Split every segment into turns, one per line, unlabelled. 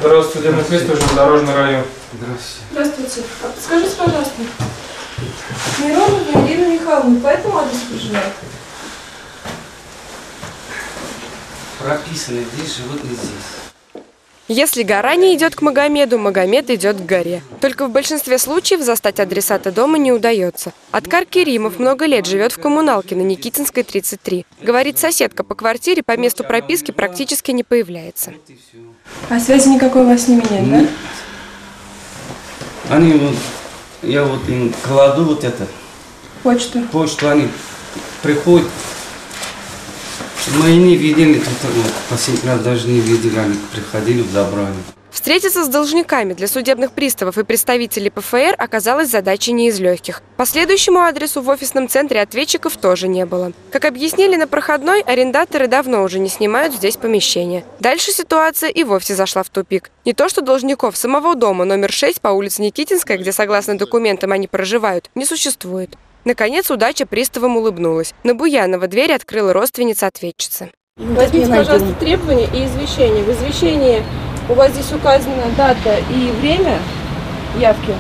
Здравствуйте, судебный пристав, железнодорожный район.
Здравствуйте. А подскажите, пожалуйста, Миронова Ирина Михайловна по этому адресу проживает?
Прописано, здесь живут и здесь.
Если гора не идет к Магомеду, Магомед идет к горе. Только в большинстве случаев застать адресата дома не удается. Откар Керимов много лет живет в коммуналке на Никитинской, 33. Говорит, соседка по квартире по месту прописки практически не появляется.
А связи никакой у вас с ними нет, да?
Они вот, я вот им кладу вот это.
Почту,
они приходят. Мы не видели, тут последний раз даже не видели, они приходили, забрали.
Встретиться с должниками для судебных приставов и представителей ПФР оказалась задачей не из легких. По следующему адресу в офисном центре ответчиков тоже не было. Как объяснили на проходной, арендаторы давно уже не снимают здесь помещения. Дальше ситуация и вовсе зашла в тупик. Не то что должников, самого дома номер 6 по улице Никитинская, где согласно документам они проживают, не существует. Наконец удача приставам улыбнулась. На Буянова дверь открыла родственница ответчицы.
Возьмите, пожалуйста, требования и извещения. В извещении у вас здесь указана дата и время явки.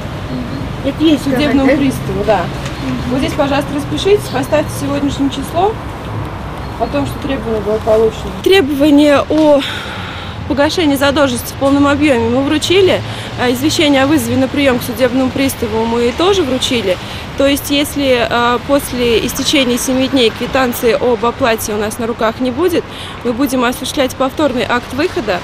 Это есть судебному приставу, да. Вот здесь, пожалуйста, распишитесь, поставьте сегодняшнее число о том, что требование было получено. Требование о погашении задолженности в полном объеме мы вручили. Извещение о вызове на прием к судебному приставу мы тоже вручили. То есть, если после истечения 7 дней квитанции об оплате у нас на руках не будет, мы будем осуществлять повторный акт выхода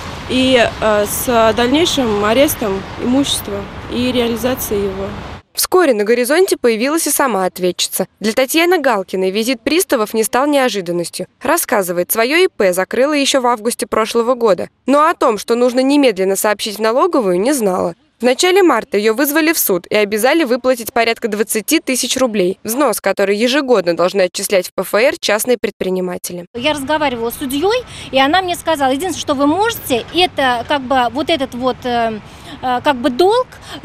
и с дальнейшим арестом имущества и реализацией его.
Вскоре на горизонте появилась и сама ответчица. Для Татьяны Галкиной визит приставов не стал неожиданностью. Рассказывает, свое ИП закрыла еще в августе прошлого года. Но о том, что нужно немедленно сообщить в налоговую, не знала. В начале марта ее вызвали в суд и обязали выплатить порядка 20 тысяч рублей. Взнос, который ежегодно должны отчислять в ПФР частные предприниматели.
Я разговаривала с судьей, и она мне сказала, единственное, что вы можете, это как бы вот этот вот как бы долг,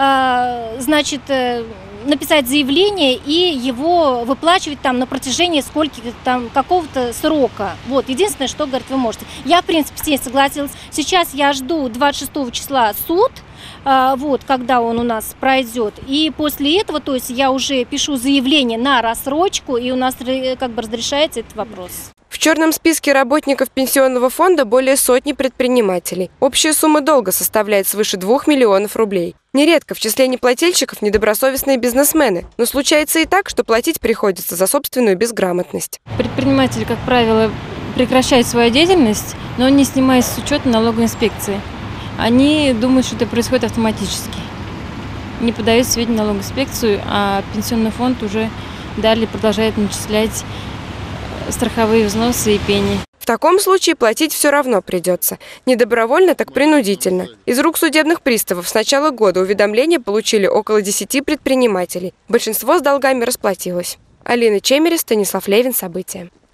значит, написать заявление и его выплачивать там на протяжении скольких там какого-то срока. Вот, единственное, что, говорит, вы можете. Я, в принципе, с ней согласилась. Сейчас я жду 26 числа суд, вот, когда он у нас пройдет. И после этого, то есть я уже пишу заявление на рассрочку, и у нас как бы разрешается этот вопрос.
В черном списке работников пенсионного фонда более сотни предпринимателей. Общая сумма долга составляет свыше 2 миллионов рублей. Нередко в числе неплательщиков недобросовестные бизнесмены. Но случается и так, что платить приходится за собственную безграмотность.
Предприниматели, как правило, прекращают свою деятельность, но не снимая с учета налоговой инспекции. Они думают, что это происходит автоматически. Не подают сведения в налоговую инспекцию, а пенсионный фонд уже далее продолжает начислять страховые взносы и пени.
В таком случае платить все равно придется. Не добровольно, так принудительно. Из рук судебных приставов с начала года уведомления получили около 10 предпринимателей. Большинство с долгами расплатилось. Алина Чемерис, Станислав Левин. События.